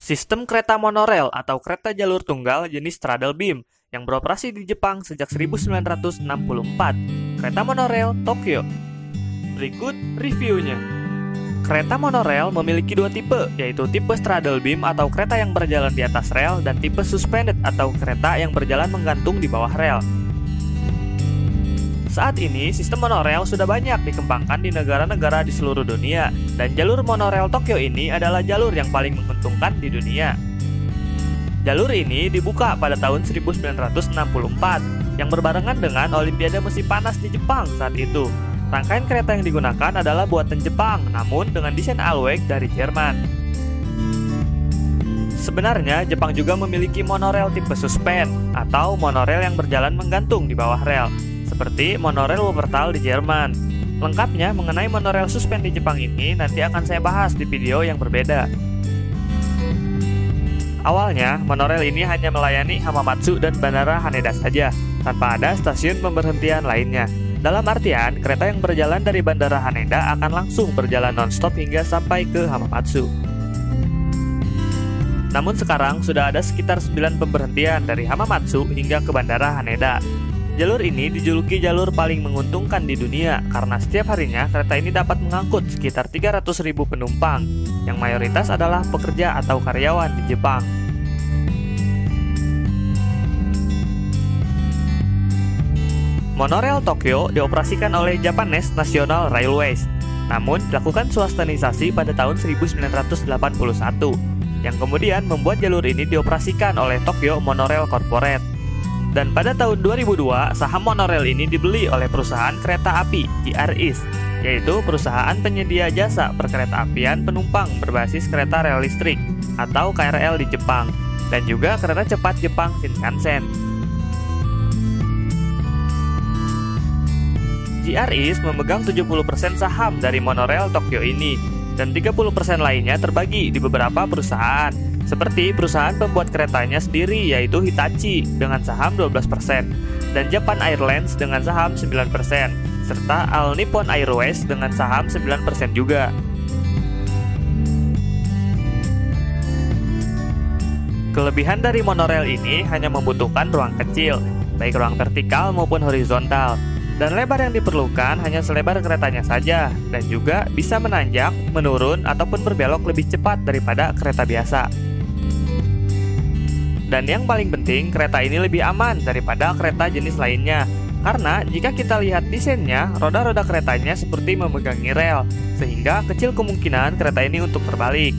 Sistem kereta monorel atau kereta jalur tunggal jenis straddle beam yang beroperasi di Jepang sejak 1964. Kereta monorel Tokyo. Berikut reviewnya. Kereta monorel memiliki dua tipe, yaitu tipe straddle beam atau kereta yang berjalan di atas rel dan tipe suspended atau kereta yang berjalan menggantung di bawah rel. Saat ini, sistem monorel sudah banyak dikembangkan di negara-negara di seluruh dunia, dan jalur monorel Tokyo ini adalah jalur yang paling menguntungkan di dunia. Jalur ini dibuka pada tahun 1964, yang berbarengan dengan Olimpiade musim panas di Jepang saat itu. Rangkaian kereta yang digunakan adalah buatan Jepang, namun dengan desain Alweg dari Jerman. Sebenarnya, Jepang juga memiliki monorel tipe suspend, atau monorel yang berjalan menggantung di bawah rel, seperti monorel Wuppertal di Jerman. Lengkapnya mengenai monorel suspend di Jepang ini nanti akan saya bahas di video yang berbeda. Awalnya, monorel ini hanya melayani Hamamatsu dan Bandara Haneda saja, tanpa ada stasiun pemberhentian lainnya. Dalam artian, kereta yang berjalan dari Bandara Haneda akan langsung berjalan non-stop hingga sampai ke Hamamatsu. Namun sekarang sudah ada sekitar 9 pemberhentian dari Hamamatsu hingga ke Bandara Haneda. Jalur ini dijuluki jalur paling menguntungkan di dunia karena setiap harinya kereta ini dapat mengangkut sekitar 300.000 penumpang, yang mayoritas adalah pekerja atau karyawan di Jepang. Monorel Tokyo dioperasikan oleh Japanese National Railways, namun dilakukan swastanisasi pada tahun 1981, yang kemudian membuat jalur ini dioperasikan oleh Tokyo Monorail Corporate. Dan pada tahun 2002, saham monorel ini dibeli oleh perusahaan kereta api JR East, yaitu perusahaan penyedia jasa perkereta-apian penumpang berbasis kereta rel listrik atau KRL di Jepang, dan juga kereta cepat Jepang Shinkansen. JR East memegang 70% saham dari monorel Tokyo ini, dan 30% lainnya terbagi di beberapa perusahaan, seperti perusahaan pembuat keretanya sendiri yaitu Hitachi dengan saham 12%, dan Japan Airlines dengan saham 9%, serta All Nippon Airways dengan saham 9% juga. Kelebihan dari monorel ini hanya membutuhkan ruang kecil, baik ruang vertikal maupun horizontal, dan lebar yang diperlukan hanya selebar keretanya saja, dan juga bisa menanjak, menurun, ataupun berbelok lebih cepat daripada kereta biasa. Dan yang paling penting, kereta ini lebih aman daripada kereta jenis lainnya. Karena jika kita lihat desainnya, roda-roda keretanya seperti memegangi rel, sehingga kecil kemungkinan kereta ini untuk terbalik.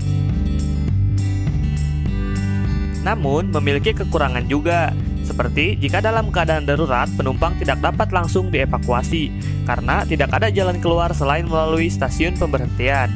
Namun, memiliki kekurangan juga, seperti jika dalam keadaan darurat, penumpang tidak dapat langsung dievakuasi, karena tidak ada jalan keluar selain melalui stasiun pemberhentian.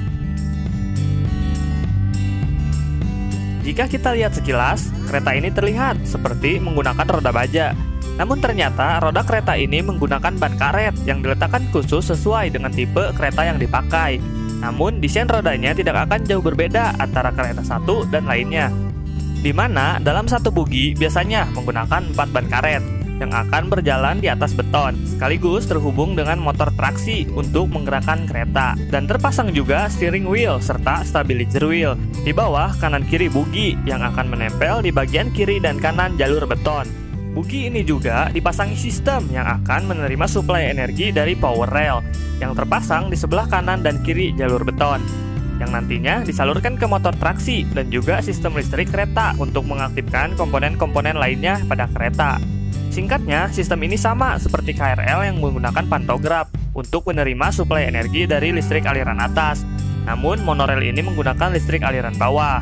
Jika kita lihat sekilas, kereta ini terlihat seperti menggunakan roda baja. Namun ternyata roda kereta ini menggunakan ban karet yang diletakkan khusus sesuai dengan tipe kereta yang dipakai. Namun desain rodanya tidak akan jauh berbeda antara kereta satu dan lainnya, di mana dalam satu bogi biasanya menggunakan 4 ban karet yang akan berjalan di atas beton, sekaligus terhubung dengan motor traksi untuk menggerakkan kereta, dan terpasang juga steering wheel serta stabilizer wheel di bawah kanan kiri bogi yang akan menempel di bagian kiri dan kanan jalur beton. Bogi ini juga dipasangi sistem yang akan menerima suplai energi dari power rail yang terpasang di sebelah kanan dan kiri jalur beton, yang nantinya disalurkan ke motor traksi dan juga sistem listrik kereta untuk mengaktifkan komponen-komponen lainnya pada kereta. Singkatnya, sistem ini sama seperti KRL yang menggunakan pantograf untuk menerima suplai energi dari listrik aliran atas. Namun, monorel ini menggunakan listrik aliran bawah.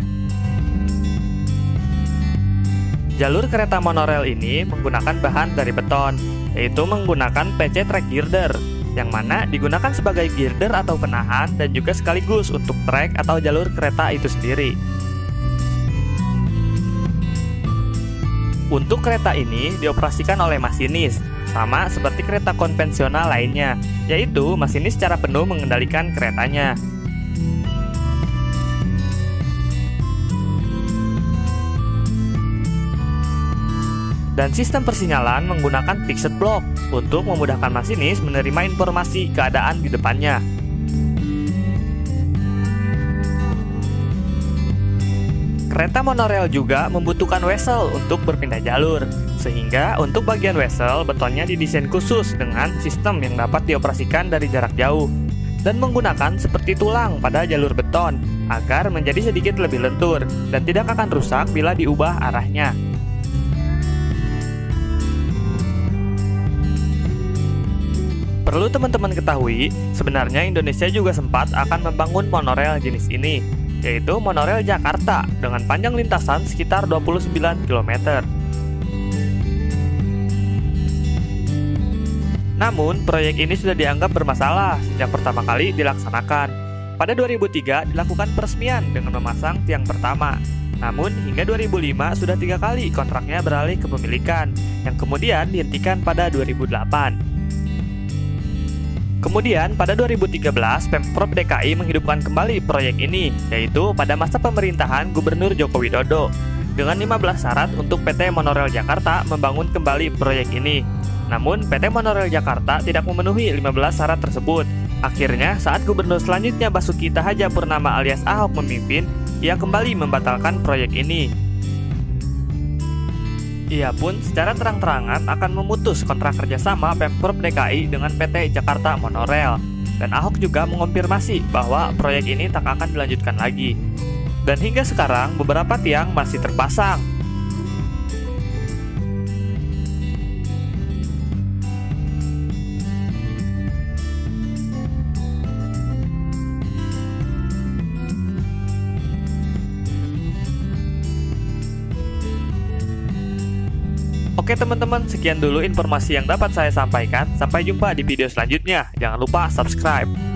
Jalur kereta monorel ini menggunakan bahan dari beton, yaitu menggunakan PC track girder, yang mana digunakan sebagai girder atau penahan dan juga sekaligus untuk trek atau jalur kereta itu sendiri. Untuk kereta ini dioperasikan oleh masinis, sama seperti kereta konvensional lainnya, yaitu masinis secara penuh mengendalikan keretanya. Dan sistem persinyalan menggunakan fixed block untuk memudahkan masinis menerima informasi keadaan di depannya. Kereta monorail juga membutuhkan wesel untuk berpindah jalur, sehingga untuk bagian wesel betonnya didesain khusus dengan sistem yang dapat dioperasikan dari jarak jauh dan menggunakan seperti tulang pada jalur beton agar menjadi sedikit lebih lentur dan tidak akan rusak bila diubah arahnya. Perlu teman-teman ketahui, sebenarnya Indonesia juga sempat akan membangun monorail jenis ini, yaitu monorail Jakarta dengan panjang lintasan sekitar 29 km. Namun, proyek ini sudah dianggap bermasalah sejak pertama kali dilaksanakan. Pada 2003 dilakukan peresmian dengan memasang tiang pertama. Namun, hingga 2005 sudah 3 kali kontraknya beralih ke pemilikan, yang kemudian dihentikan pada 2008. Kemudian, pada 2013, Pemprov DKI menghidupkan kembali proyek ini, yaitu pada masa pemerintahan Gubernur Joko Widodo, dengan 15 syarat untuk PT Monorail Jakarta membangun kembali proyek ini. Namun, PT Monorail Jakarta tidak memenuhi 15 syarat tersebut. Akhirnya, saat Gubernur selanjutnya Basuki Cahayapurnama alias Ahok memimpin, ia kembali membatalkan proyek ini. Ia pun secara terang-terangan akan memutus kontrak kerjasama Pemprov DKI dengan PT Jakarta Monorail. Dan Ahok juga mengonfirmasi bahwa proyek ini tak akan dilanjutkan lagi. Dan hingga sekarang beberapa tiang masih terpasang. Oke teman-teman, sekian dulu informasi yang dapat saya sampaikan. Sampai jumpa di video selanjutnya. Jangan lupa subscribe.